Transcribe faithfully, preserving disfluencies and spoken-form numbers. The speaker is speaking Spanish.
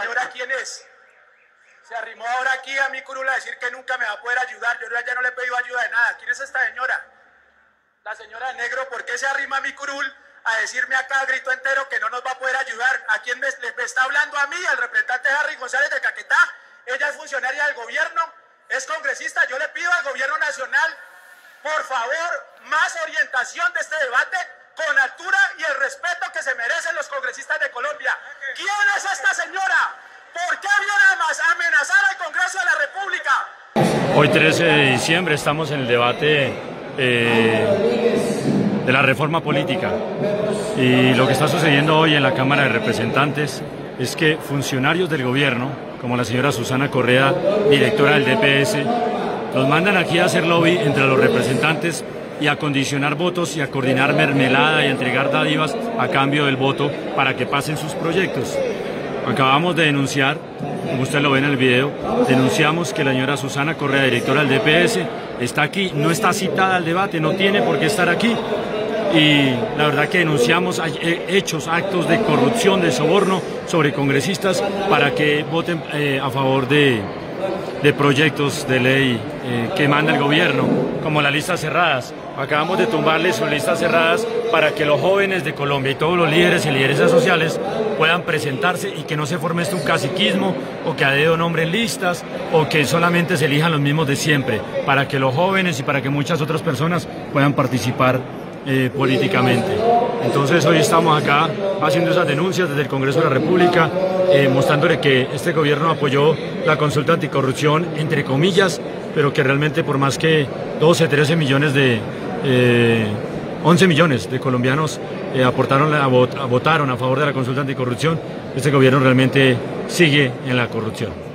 señora quién es? Se arrimó ahora aquí a mi curul a decir que nunca me va a poder ayudar. Yo ya no le he pedido ayuda de nada. ¿Quién es esta señora? La señora de negro. ¿Por qué se arrima a mi curul a decirme acá a grito entero que no nos va a poder ayudar? ¿A quién me, me está hablando a mí? Al representante Harry González de Caquetá. Ella es funcionaria del gobierno, es congresista. Yo le pido al gobierno nacional, por favor, más orientación de este debate con altura y el respeto que se merecen los congresistas de Colombia. ¿Quién es esta señora? ¿Por qué viene a amenazar al Congreso de la República? Hoy trece de diciembre estamos en el debate eh, de la reforma política y lo que está sucediendo hoy en la Cámara de Representantes es que funcionarios del gobierno, como la señora Susana Correa, directora del D P S, los mandan aquí a hacer lobby entre los representantes y a condicionar votos y a coordinar mermelada y a entregar dádivas a cambio del voto para que pasen sus proyectos. Acabamos de denunciar, como usted lo ve en el video, denunciamos que la señora Susana Correa, directora del D P S, está aquí, no está citada al debate, no tiene por qué estar aquí. Y la verdad que denunciamos hechos, actos de corrupción, de soborno sobre congresistas para que voten eh, a favor de, de proyectos de ley eh, que manda el gobierno, como las listas cerradas. Acabamos de tumbarles sus listas cerradas para que los jóvenes de Colombia y todos los líderes y lideresas sociales puedan presentarse y que no se forme esto un caciquismo o que a dedo nombren listas o que solamente se elijan los mismos de siempre, para que los jóvenes y para que muchas otras personas puedan participar eh, políticamente. Entonces hoy estamos acá haciendo esas denuncias desde el Congreso de la República, eh, mostrándole que este gobierno apoyó la consulta anticorrupción, entre comillas, pero que realmente por más que doce, trece millones de, eh, once millones de colombianos eh, aportaron, a vot, a votaron a favor de la consulta anticorrupción, este gobierno realmente sigue en la corrupción.